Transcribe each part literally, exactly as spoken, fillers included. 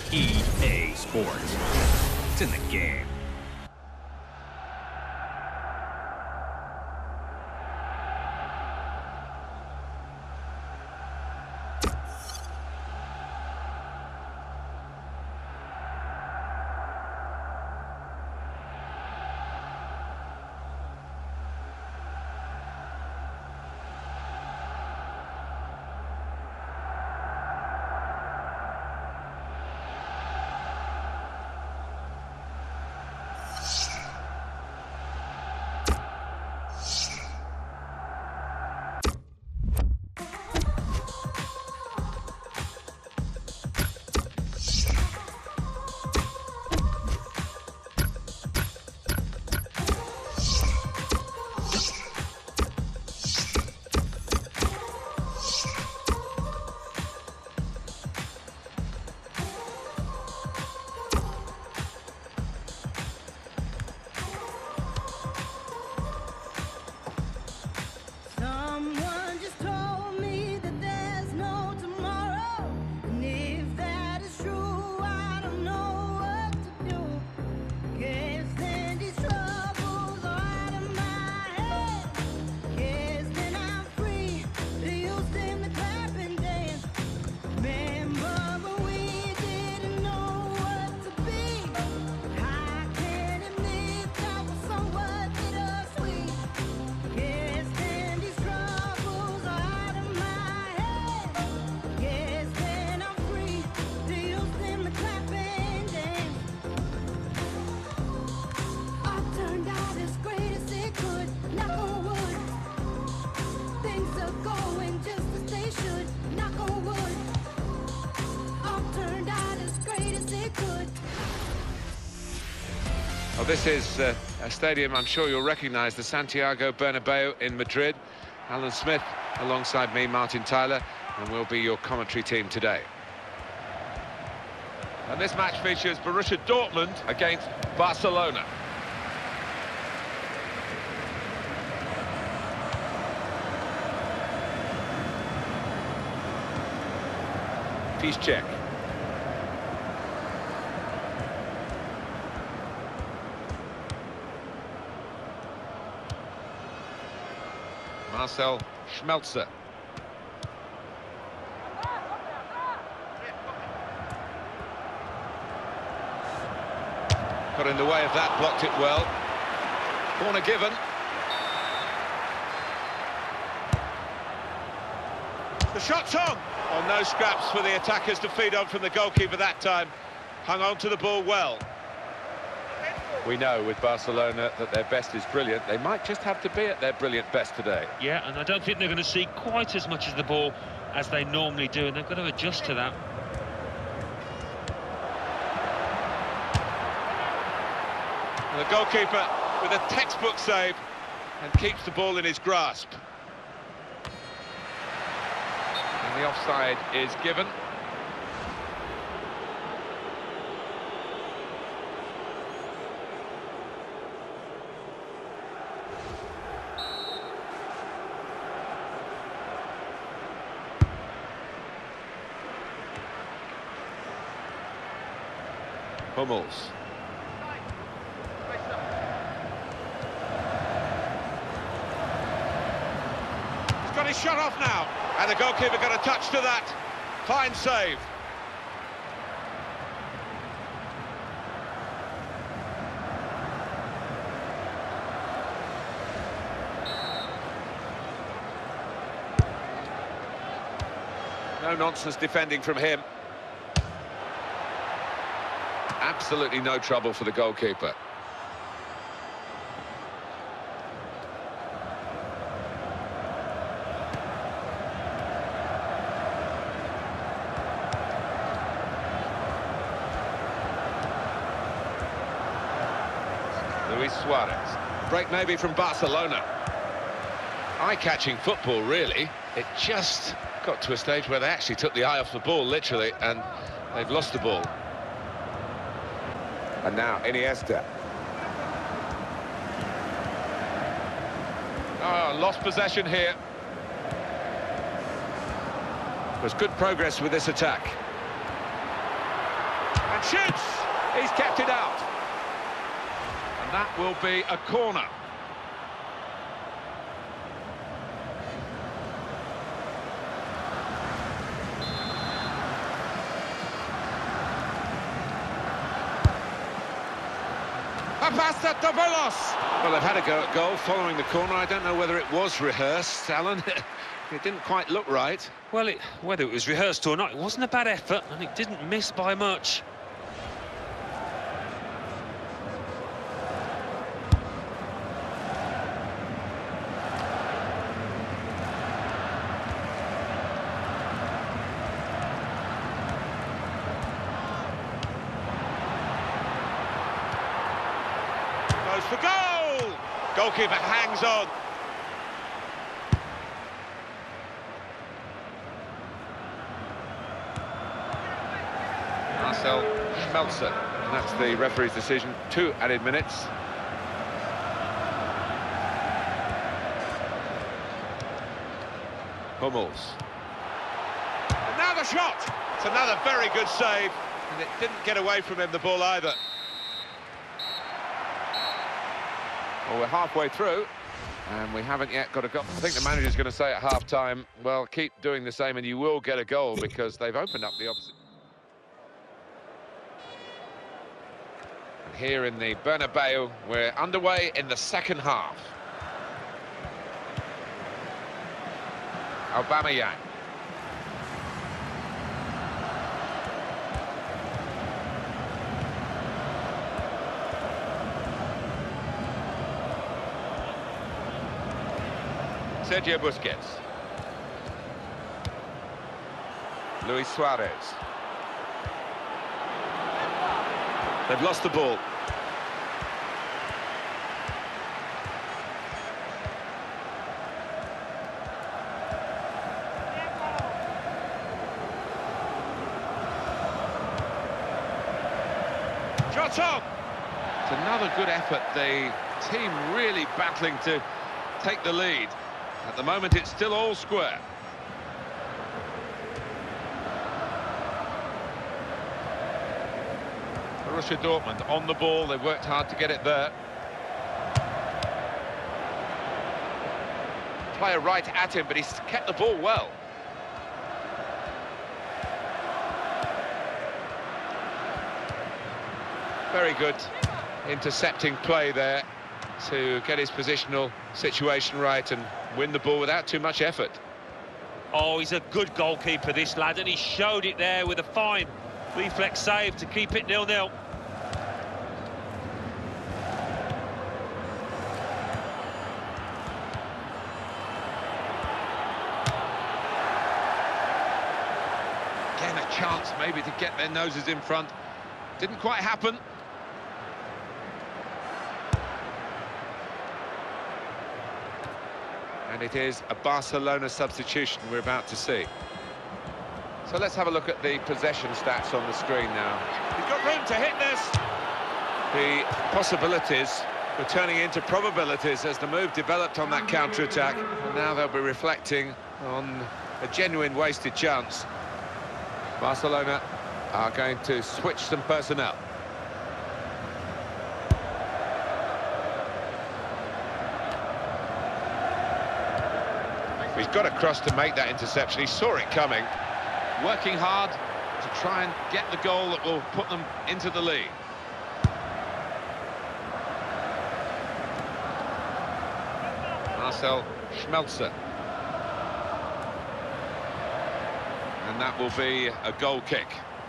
E A Sports. It's in the game. Well, this is uh, a stadium I'm sure you'll recognise, the Santiago Bernabeu in Madrid. Alan Smith alongside me, Martin Tyler, and we'll be your commentary team today. And this match features Borussia Dortmund against Barcelona. Piszczek. Marcel Schmelzer. Got in the way of that, blocked it well. Corner given. The shot's on! Oh, no scraps for the attackers to feed on from the goalkeeper that time. Hung on to the ball well. We know with Barcelona that their best is brilliant. They might just have to be at their brilliant best today. Yeah, and I don't think they're going to see quite as much of the ball as they normally do, and they've got to adjust to that. And the goalkeeper with a textbook save and keeps the ball in his grasp. And the offside is given. Hummels. He's got his shot off now, and the goalkeeper got a touch to that. Fine save. No nonsense defending from him. Absolutely no trouble for the goalkeeper. Luis Suarez. Break maybe from Barcelona. Eye-catching football, really. It just got to a stage where they actually took the eye off the ball, literally, and they've lost the ball. And now Iniesta. Oh, lost possession here. There's good progress with this attack. and shoots! He's kept it out. And that will be a corner. Well, they've had a go at goal following the corner. I don't know whether it was rehearsed, Alan. It didn't quite look right. Well, it, whether it was rehearsed or not, it wasn't a bad effort, and it didn't miss by much. Goes for goal! Goalkeeper hangs on. Marcel Schmelzer, and that's the referee's decision. Two added minutes. Hummels. And now the shot! It's another very good save, and it didn't get away from him, the ball, either. Well, we're halfway through, and we haven't yet got a goal. I think the manager's going to say at half-time, well, keep doing the same and you will get a goal, because they've opened up the opposite. And here in the Bernabeu, we're underway in the second half. Aubameyang. Sergio Busquets. Luis Suarez. They've lost the ball. Shot on! It's another good effort. The team really battling to take the lead. At the moment, it's still all square. Borussia Dortmund on the ball. They've worked hard to get it there. Player right at him, but he's kept the ball well. Very good intercepting play there to get his positional situation right and win the ball without too much effort. Oh, he's a good goalkeeper, this lad, and he showed it there with a fine reflex save to keep it nil nil. Again, a chance maybe to get their noses in front. Didn't quite happen. And it is a Barcelona substitution we're about to see. So let's have a look at the possession stats on the screen now. He's got room to hit this. The possibilities were turning into probabilities as the move developed on that counter-attack. And now they'll be reflecting on a genuine wasted chance. Barcelona are going to switch some personnel. He's got across to make that interception. He saw it coming, working hard to try and get the goal that will put them into the lead. Marcel Schmelzer. And that will be a goal kick.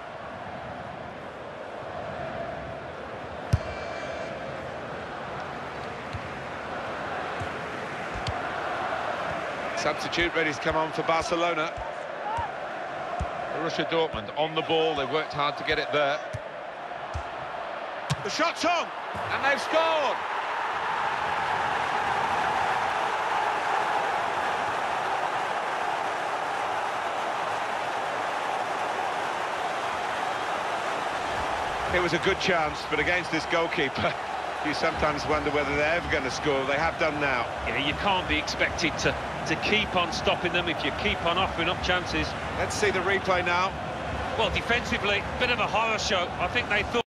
Substitute ready to come on for Barcelona. Borussia Dortmund on the ball. They've worked hard to get it there. The shot's on, and they've scored. It was a good chance, but against this goalkeeper, you sometimes wonder whether they're ever going to score. They have done now. Yeah, you can't be expected to, to keep on stopping them if you keep on offering up chances. Let's see the replay now. Well, defensively, bit of a horror show. I think they thought